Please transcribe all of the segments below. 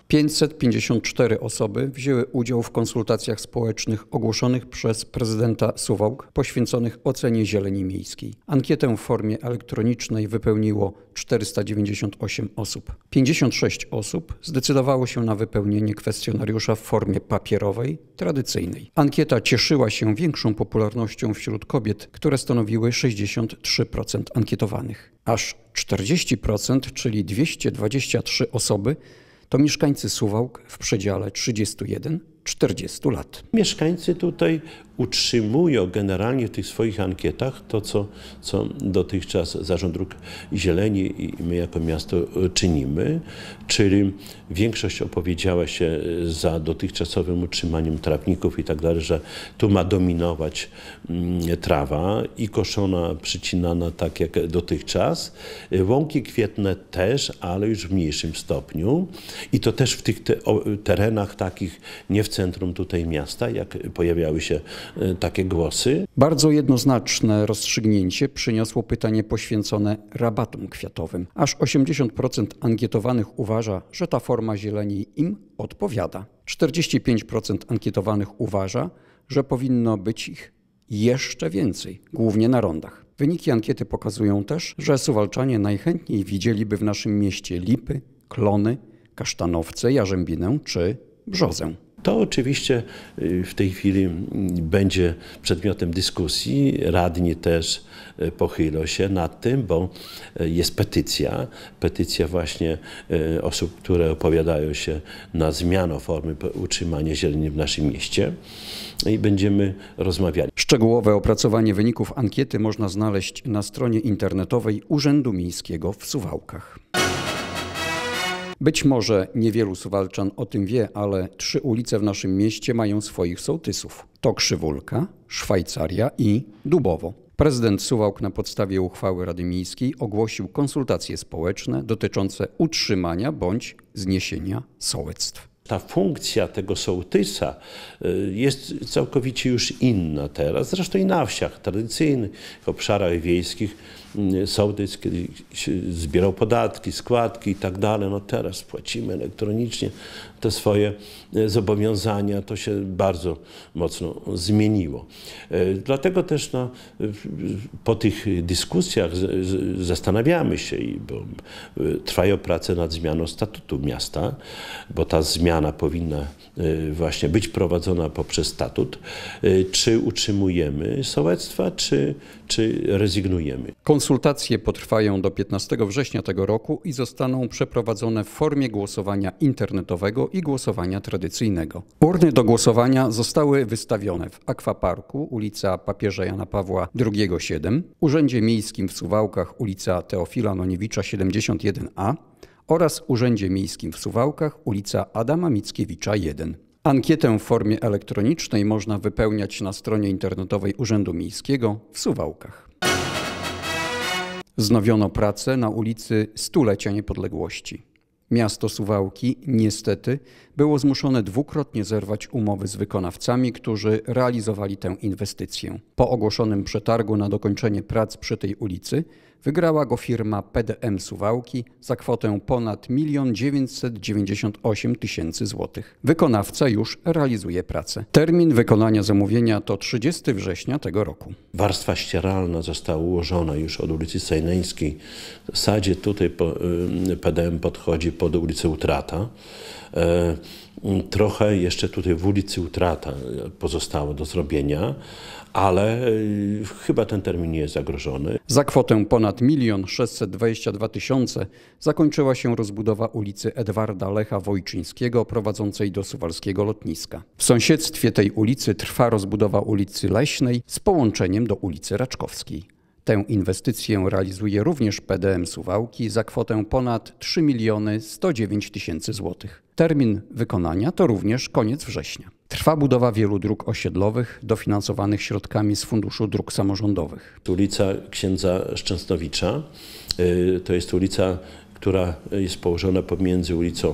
554 osoby wzięły udział w konsultacjach społecznych ogłoszonych przez prezydenta Suwałk poświęconych ocenie zieleni miejskiej. Ankietę w formie elektronicznej wypełniło 498 osób. 56 osób zdecydowało się na wypełnienie kwestionariusza w formie papierowej, tradycyjnej. Ankieta cieszyła się większą popularnością wśród kobiet, które stanowiły 63% ankietowanych. Aż 40%, czyli 223 osoby, to mieszkańcy Suwałk w przedziale 31–40 lat. Mieszkańcy tutaj utrzymują generalnie w tych swoich ankietach to, co dotychczas Zarząd Dróg Zieleni i my jako miasto czynimy, czyli większość opowiedziała się za dotychczasowym utrzymaniem trawników i tak dalej, że tu ma dominować trawa i koszona, przycinana tak jak dotychczas. Łąki kwietne też, ale już w mniejszym stopniu i to też w tych terenach takich nie w centrum tutaj miasta, jak pojawiały się takie głosy. Bardzo jednoznaczne rozstrzygnięcie przyniosło pytanie poświęcone rabatom kwiatowym. Aż 80% ankietowanych uważa, że ta forma zieleni im odpowiada. 45% ankietowanych uważa, że powinno być ich jeszcze więcej, głównie na rondach. Wyniki ankiety pokazują też, że suwalczanie najchętniej widzieliby w naszym mieście lipy, klony, kasztanowce, jarzębinę czy brzozę. To oczywiście w tej chwili będzie przedmiotem dyskusji. Radni też pochylą się nad tym, bo jest petycja. Petycja właśnie osób, które opowiadają się na zmianę formy utrzymania zieleni w naszym mieście i będziemy rozmawiali. Szczegółowe opracowanie wyników ankiety można znaleźć na stronie internetowej Urzędu Miejskiego w Suwałkach. Być może niewielu Suwalczan o tym wie, ale 3 ulice w naszym mieście mają swoich sołtysów. To Krzywulka, Szwajcaria i Dubowo. Prezydent Suwałk na podstawie uchwały Rady Miejskiej ogłosił konsultacje społeczne dotyczące utrzymania bądź zniesienia sołectw. Ta funkcja tego sołtysa jest całkowicie już inna teraz. Zresztą i na wsiach tradycyjnych, w obszarach wiejskich sołtys, kiedy zbierał podatki, składki i tak dalej, no teraz płacimy elektronicznie te swoje zobowiązania. To się bardzo mocno zmieniło. Dlatego też po tych dyskusjach zastanawiamy się, bo trwają prace nad zmianą statutu miasta, bo ta zmiana powinna właśnie być prowadzona poprzez statut. Czy utrzymujemy sołectwa, czy rezygnujemy? Konsultacje potrwają do 15 września tego roku i zostaną przeprowadzone w formie głosowania internetowego i głosowania tradycyjnego. Urny do głosowania zostały wystawione w Akwaparku, ulica Papieża Jana Pawła II 7, Urzędzie Miejskim w Suwałkach, ulica Teofila Noniewicza 71A oraz Urzędzie Miejskim w Suwałkach, ulica Adama Mickiewicza 1. Ankietę w formie elektronicznej można wypełniać na stronie internetowej Urzędu Miejskiego w Suwałkach. Wznowiono pracę na ulicy Stulecia Niepodległości. Miasto Suwałki niestety było zmuszone dwukrotnie zerwać umowy z wykonawcami, którzy realizowali tę inwestycję. Po ogłoszonym przetargu na dokończenie prac przy tej ulicy wygrała go firma PDM Suwałki za kwotę ponad 1 998 000 złotych. Wykonawca już realizuje pracę. Termin wykonania zamówienia to 30 września tego roku. Warstwa ścieralna została ułożona już od ulicy Sejneńskiej. W zasadzie tutaj PDM podchodzi pod ulicę Utrata. Trochę jeszcze tutaj w ulicy Utrata pozostało do zrobienia, ale chyba ten termin nie jest zagrożony. Za kwotę ponad 1 622 000 zakończyła się rozbudowa ulicy Edwarda Lecha Wojczyńskiego prowadzącej do suwalskiego lotniska. W sąsiedztwie tej ulicy trwa rozbudowa ulicy Leśnej z połączeniem do ulicy Raczkowskiej. Tę inwestycję realizuje również PDM Suwałki za kwotę ponad 3 109 000 złotych. Termin wykonania to również koniec września. Trwa budowa wielu dróg osiedlowych dofinansowanych środkami z Funduszu Dróg Samorządowych. Ulica Księdza Szczęsnowicza to jest ulica, która jest położona pomiędzy ulicą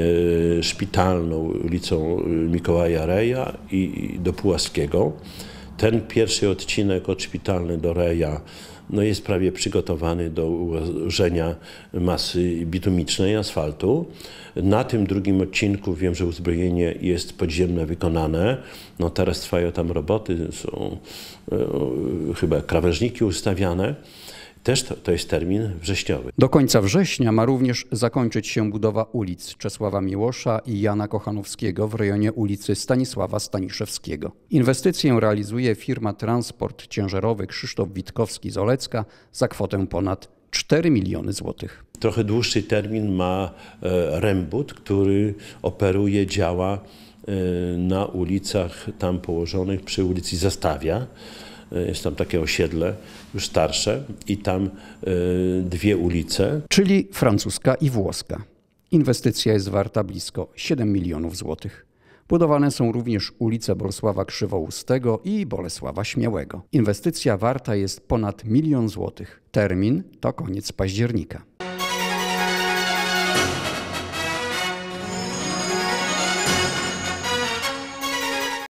Szpitalną, ulicą Mikołaja Reja i do Puławskiego. Ten pierwszy odcinek odszpitalny do Reja jest prawie przygotowany do ułożenia masy bitumicznej, asfaltu. Na tym drugim odcinku wiem, że uzbrojenie jest podziemne wykonane. Teraz trwają tam roboty, są chyba krawężniki ustawiane. Też to jest termin wrześniowy. Do końca września ma również zakończyć się budowa ulic Czesława Miłosza i Jana Kochanowskiego w rejonie ulicy Stanisława Staniszewskiego. Inwestycję realizuje firma Transport Ciężarowy Krzysztof Witkowski z Olecka za kwotę ponad 4 miliony złotych. Trochę dłuższy termin ma Rembut, który operuje, działa na ulicach tam położonych przy ulicy Zastawia. Jest tam takie osiedle, już starsze, i tam dwie ulice. Czyli francuska i włoska. Inwestycja jest warta blisko 7 milionów złotych. Budowane są również ulice Bolesława Krzywoustego i Bolesława Śmiałego. Inwestycja warta jest ponad 1 milion złotych. Termin to koniec października.